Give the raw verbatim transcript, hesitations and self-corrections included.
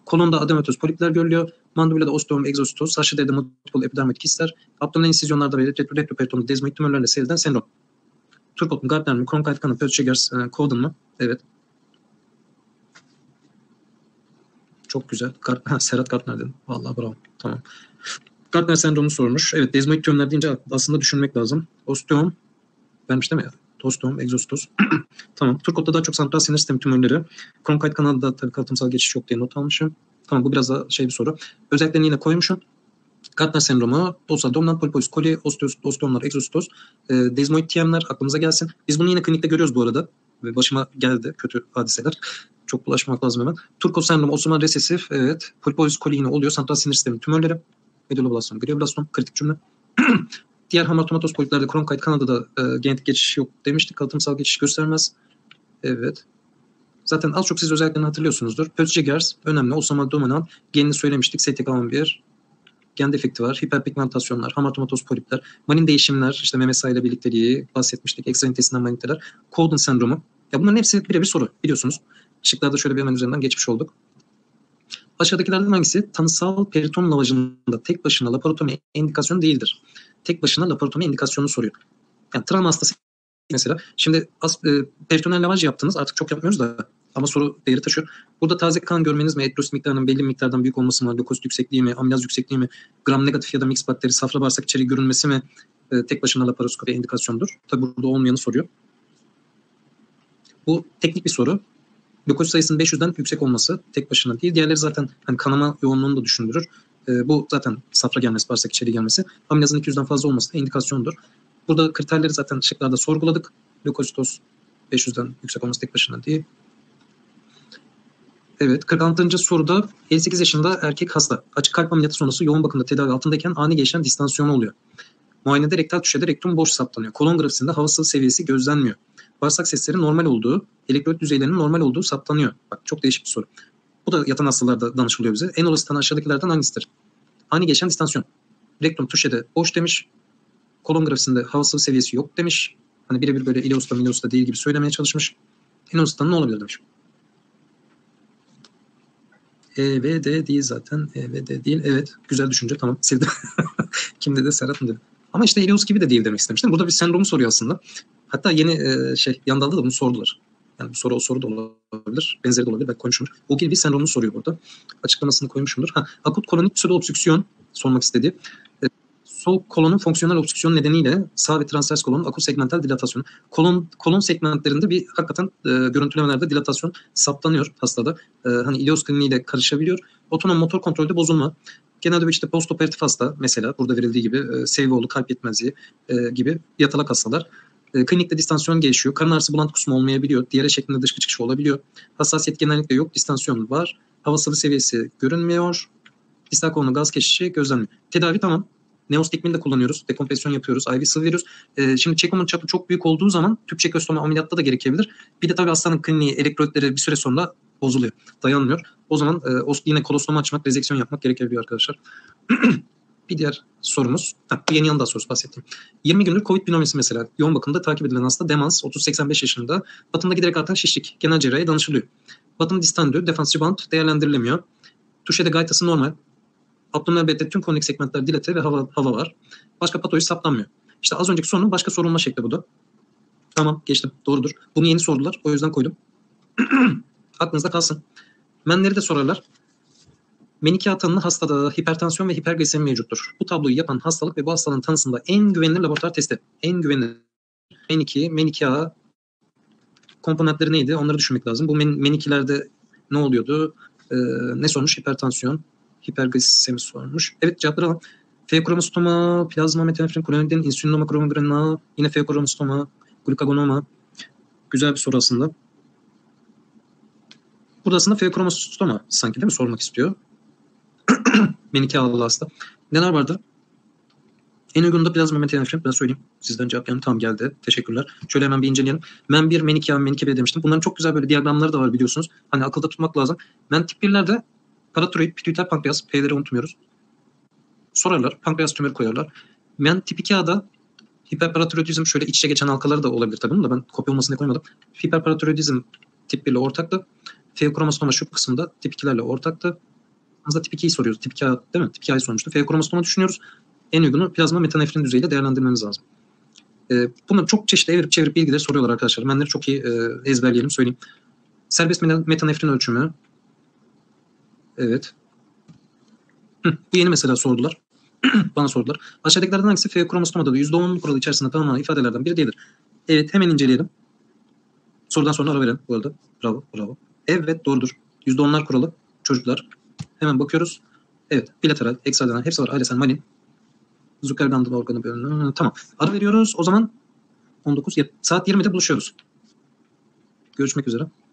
Kolonda adenomatoz polipler görülüyor. Mandibulada osteom, egzostoz, saçlı deride multiple epidermoid kistler, abdominal insizyonlarda ve retroperitonda dezmoid tümörlerle seyreden sendrom. Turkot mu, Gardner mi, Cronkite kanı, Peutz-Jeghers, e, Cowden mu? Evet. Çok güzel. Gar ha, Serhat Gardner dedim. Vallahi bravo. Tamam. Gardner sendromu sormuş. Evet, dezmoid tümörler deyince aslında düşünmek lazım. Osteom vermiş değil mi ya? Osteom, egzostoz. Tamam. Turkot'ta daha çok santral sinir sistemi tümörleri. Cronkite kanalda tabii kalıtımsal geçiş yok diye not almışım. Tamam, bu biraz daha şey bir soru. Özelliklerini yine koymuşum. Gardner sendromu, olsa dominant poliposis coli, osteomlar, egzostoz, e, dezmoid T M'ler aklımıza gelsin. Biz bunu yine klinikte görüyoruz bu arada. Ve başıma geldi kötü hadiseler. Çok bulaşmak lazım hemen. Turkot sendromu, Osman resesif, evet. Poliposis coli yine oluyor. Santral sinir sistemi tümörleri. Medulloblastom, glioblastom, kritik cümle. Diğer hamartomatoz poliplerde Cronkite kanalda da e, genetik geçiş yok demiştik. Kalıtımsal geçiş göstermez. Evet. Zaten az çok siz özelliklerini hatırlıyorsunuzdur. Peutz-Jeghers önemli. Osama dominant. Genini söylemiştik. S T K on bir. Gen defekti var. Hiperpigmentasyonlar, hamartomatoz polipler, manin değişimler, işte meme sayıyla birlikteliği bahsetmiştik. Ekstra intestinal maniteler. Cowden sendromu. Ya bunların hepsi birebir soru biliyorsunuz. Şıklarda şöyle bir hemen üzerinden geçmiş olduk. Aşağıdakilerden hangisi tanısal periton lavajında tek başına laparotomi indikasyonu değildir? Tek başına laparotomi indikasyonunu soruyor. Yani travma hastası mesela. Şimdi as, e, peritonel lavaj yaptınız. Artık çok yapmıyoruz da ama soru değeri taşıyor. Burada taze kan görmeniz mi? Eritrosit miktarının belli bir miktardan büyük olması mı? Lökosit yüksekliği mi? Amilaz yüksekliği mi? Gram negatif ya da mix bakteri, safra bağırsak içeriği görünmesi mi? E, tek başına laparoskopi indikasyondur. Tabi burada olmayanı soruyor. Bu teknik bir soru. Lökosit sayısının beş yüzden yüksek olması tek başına değil. Diğerleri zaten hani kanama yoğunluğunu da düşündürür. E, bu zaten safra gelmesi, bağırsak içeriği gelmesi. Amilazın iki yüzden fazla olması da indikasyondur. Burada kriterleri zaten şıklarda sorguladık. Lökositoz beş yüzden yüksek olması tek başına değil. Evet, kırk altıncı soruda elli sekiz yaşında erkek hasta. Açık kalp ameliyatı sonrası yoğun bakımda tedavi altındayken ani gelişen distansiyonu oluyor. Muayenede rektal tüşede rektum boş saptanıyor. Kolon grafisinde hava sıvı seviyesi gözlenmiyor. Bağırsak sesleri normal olduğu, elektrolit düzeylerinin normal olduğu saptanıyor. Bak çok değişik bir soru. Bu da yatan hastalarda danışılıyor bize. En olası tanı aşağıdakilerden hangisidir? Ani gelişen distansiyon. Rektum tüşede boş demiş. Kolon grafisinde hava sıvı seviyesi yok demiş. Hani birebir böyle ileosta mileosta değil gibi söylemeye çalışmış. En olası tanı ne olabilir demiş. E ve D değil zaten. E ve D değil. Evet. Güzel düşünce. Tamam. Sevdim. Kim dedi? Serhat mı dedi? Ama işte ileus gibi de değil demek istemiştim. Burada bir sendromu soruyor aslında. Hatta yeni e, şey yan dalda da bunu sordular. Yani bu soru o soru da olabilir. Benzeri de olabilir. Belki konuşulmuş. O gibi bir sendromunu soruyor burada. Açıklamasını koymuşumdur. Ha, akut kolonik pseudoobstrüksiyon sormak istediği. E, sol kolonun fonksiyonel obstrüksiyon nedeniyle sağ ve transvers kolonun akut segmental dilatasyonu. Kolon kolon segmentlerinde bir hakikaten e, görüntülemelerde dilatasyon saptanıyor hastada. E, hani ileus kliniğiyle karışabiliyor. Otonom motor kontrolde bozulma. Genelde işte postoperatif hasta mesela burada verildiği gibi e, Seyvoğlu kalp yetmezliği e, gibi yatalak hastalar. E, klinikte distansiyon gelişiyor. Karın ağrısı, bulantı, kusma olmayabiliyor. Diyare şeklinde dışkı çıkışı olabiliyor. Hassasiyet genellikle yok. Distansiyon var. Hava sıvı seviyesi görünmüyor. Distal kolonun gaz keşişi gözlenmiyor. Tedavi tamam. Neostigmin de kullanıyoruz. Dekompresyon yapıyoruz. I V sıvı veriyoruz. Ee, şimdi çekomun çapı çok büyük olduğu zaman tüp çekostoma ameliyatta da gerekebilir. Bir de tabii hastanın kliniği, elektrolitleri bir süre sonra bozuluyor. Dayanmıyor. O zaman e, yine kolostoma açmak, rezeksiyon yapmak gerekebiliyor arkadaşlar. Bir diğer sorumuz. Ha, bu yeni yanında sorusu bahsettiğim. yirmi gündür Covid binomisi mesela. Yoğun bakımda takip edilen hasta demans, otuz seksen beş yaşında. Batında giderek artan şişlik. Genel cerrahiye danışılıyor. Batın distandü, defans rebound değerlendirilemiyor. Tuşede gaytası normal. Abdominal bedde tüm konik segmentler dilate ve hava, hava var. Başka patoloji saptanmıyor. İşte az önceki sorunun başka sorulma şekli bu da. Tamam geçtim. Doğrudur. Bunu yeni sordular. O yüzden koydum. Aklınızda kalsın. Menleri de sorarlar. Menike tanılı hastada hipertansiyon ve hiperglisemi mevcuttur. Bu tabloyu yapan hastalık ve bu hastalığın tanısında en güvenilir laboratuvar testi. En güvenilir. Menike, Menike A komponentleri neydi? Onları düşünmek lazım. Bu men- Menikilerde ne oluyordu? Ee, ne sormuş? Hipertansiyon. Hiperglisemi sormuş. Evet cevapları alalım. Feokromostoma, plazma metanefrin, klonidin, insülinoma, kromogrena, yine feokromostoma, glukagonoma. Güzel bir soru aslında. Burada aslında feokromostoma sanki değil mi? Sormak istiyor. Menike ağlı hasta. Neler vardı? En uygun da plazma metanefrin. Ben söyleyeyim. Sizden cevap yani tam geldi. Teşekkürler. Şöyle hemen bir inceleyelim. Men bir, Men iki A, Men iki B demiştim. Bunların çok güzel böyle diyagramları da var biliyorsunuz. Hani akılda tutmak lazım. Men tip birlerde paratiroid, pituiter, pankreas, P'leri unutmuyoruz. Sorarlar. Pankreas tümörü koyarlar. Men tip iki A'da hiperparatiroidizm şöyle iç içe geçen halkaları da olabilir tabii da ben kopya olmasını diye koymadım. Hiperparatiroidizm tip bir ile ortaktı. Feokromostoma şu kısımda tip ikilerle ortaktı. baktığımızda tip ikiyi soruyoruz. Tip iki A değil mi? Tip iki A'yı sormuştu. F kromosoma düşünüyoruz. En uygunu plazma metanefrin düzeyiyle değerlendirmemiz lazım. E, bunu çok çeşitli evirip çevirip bilgileri soruyorlar arkadaşlar. Benleri çok iyi e, ezberleyelim, söyleyeyim. Serbest metanefrin ölçümü. Evet. Hı, bu yeni mesela sordular. Bana sordular. Aşağıdakilerden hangisi F kromosomada da yüzde on kuralı içerisinde tanımlanan ifadelerden biri değildir? Evet, hemen inceleyelim. Sorudan sonra ara verelim bu arada. Bravo, bravo. Evet, doğrudur. yüzde onlar kuralı. Çocuklar. Hemen bakıyoruz. Evet, bilateral, ekstradenal, hepsi var. Ailesel, malin. Zuckerberg'in organı bölümü. Tamam. Ara veriyoruz. O zaman on dokuz saat yirmide buluşuyoruz. Görüşmek üzere.